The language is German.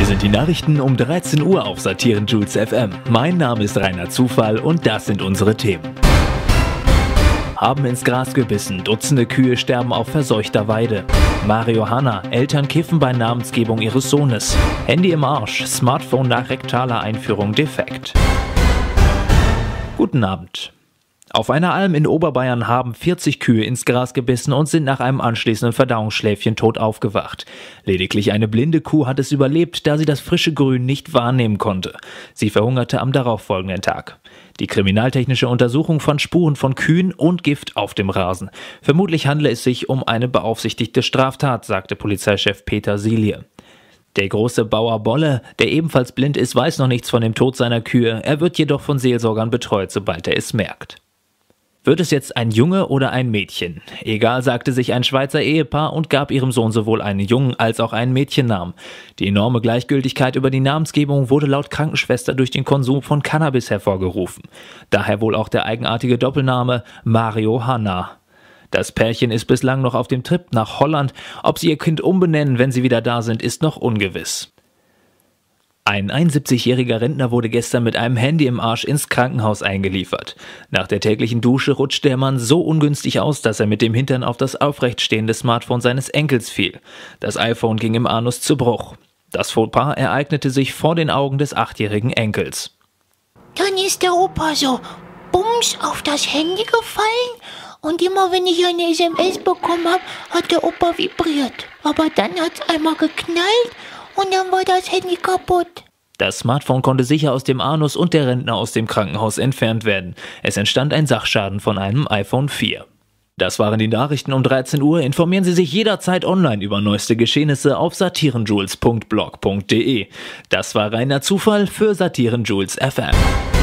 Hier sind die Nachrichten um 13 Uhr auf Satirenjules FM. Mein Name ist Rainer Zufall und das sind unsere Themen. Haben ins Gras gebissen, Dutzende Kühe sterben auf verseuchter Weide. Mario Hanna, Eltern kiffen bei Namensgebung ihres Sohnes. Handy im Arsch, Smartphone nach rektaler Einführung defekt. Guten Abend. Auf einer Alm in Oberbayern haben 40 Kühe ins Gras gebissen und sind nach einem anschließenden Verdauungsschläfchen tot aufgewacht. Lediglich eine blinde Kuh hat es überlebt, da sie das frische Grün nicht wahrnehmen konnte. Sie verhungerte am darauffolgenden Tag. Die kriminaltechnische Untersuchung fand Spuren von Kühen und Gift auf dem Rasen. Vermutlich handle es sich um eine beaufsichtigte Straftat, sagte Polizeichef Peter Silie. Der große Bauer Bolle, der ebenfalls blind ist, weiß noch nichts von dem Tod seiner Kühe. Er wird jedoch von Seelsorgern betreut, sobald er es merkt. Wird es jetzt ein Junge oder ein Mädchen? Egal, sagte sich ein Schweizer Ehepaar und gab ihrem Sohn sowohl einen Jungen- als auch einen Mädchennamen. Die enorme Gleichgültigkeit über die Namensgebung wurde laut Krankenschwester durch den Konsum von Cannabis hervorgerufen. Daher wohl auch der eigenartige Doppelname Mario Hanna. Das Pärchen ist bislang noch auf dem Trip nach Holland. Ob sie ihr Kind umbenennen, wenn sie wieder da sind, ist noch ungewiss. Ein 71-jähriger Rentner wurde gestern mit einem Handy im Arsch ins Krankenhaus eingeliefert. Nach der täglichen Dusche rutschte der Mann so ungünstig aus, dass er mit dem Hintern auf das aufrechtstehende Smartphone seines Enkels fiel. Das iPhone ging im Anus zu Bruch. Das Fauxpas ereignete sich vor den Augen des 8-jährigen Enkels. Dann ist der Opa so bums auf das Handy gefallen und immer wenn ich eine SMS bekommen habe, hat der Opa vibriert. Aber dann hat es einmal geknallt und dann war das Handy kaputt. Das Smartphone konnte sicher aus dem Anus und der Rentner aus dem Krankenhaus entfernt werden. Es entstand ein Sachschaden von einem iPhone 4. Das waren die Nachrichten um 13 Uhr. Informieren Sie sich jederzeit online über neueste Geschehnisse auf satirenjules.blog.de. Das war Rainer Zufall für Satirenjules FM.